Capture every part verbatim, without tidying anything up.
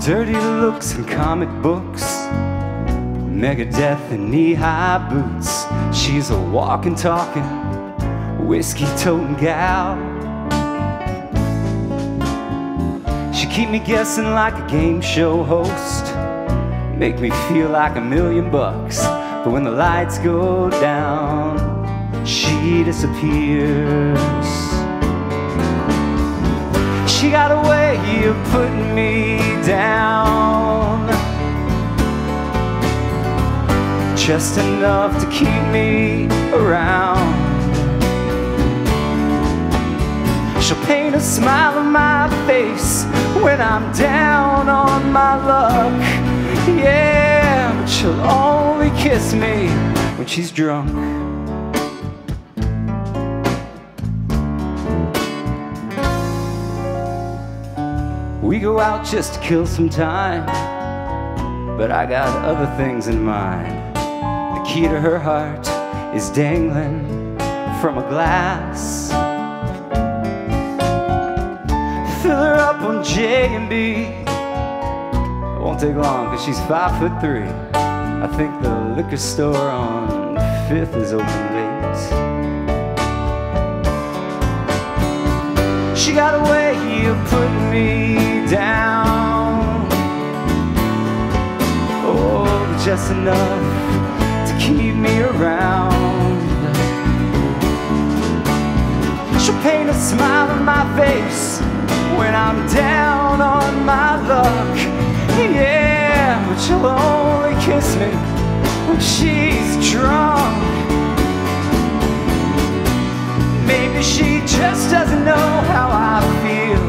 Dirty looks and comic books, Megadeth and knee-high boots. She's a walkin', talkin', whiskey-totin' gal. She keep me guessing like a game show host, make me feel like a million bucks. But when the lights go down, she disappears. She got a way of putting me down, just enough to keep me around. She'll paint a smile on my face when I'm down on my luck. Yeah, but she'll only kiss me when she's drunk. We go out just to kill some time, but I got other things in mind. The key to her heart is dangling from a glass. Fill her up on J and B. It won't take long, cause she's five foot three. I think the liquor store on Fifth is open late. She got a way of putting me down, oh, but just enough to keep me around. She'll paint a smile on my face when I'm down on my luck. Yeah, but she'll only kiss me when she's drunk. Maybe she just doesn't know how I feel.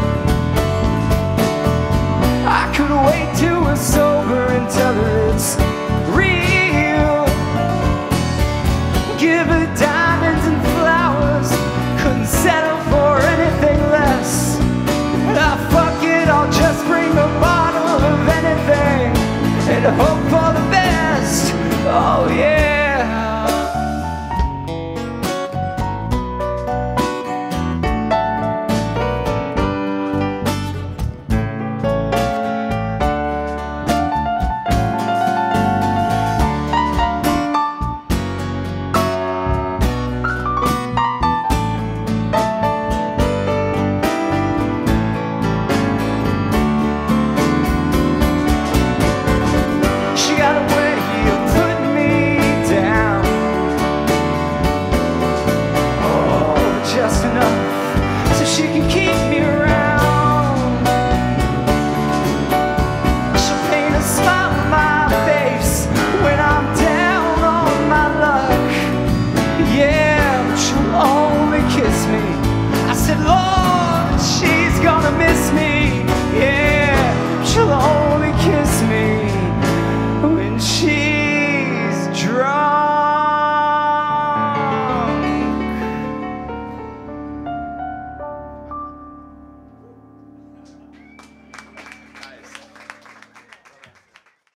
I could wait till we're sober and tell her it's real. Give her time.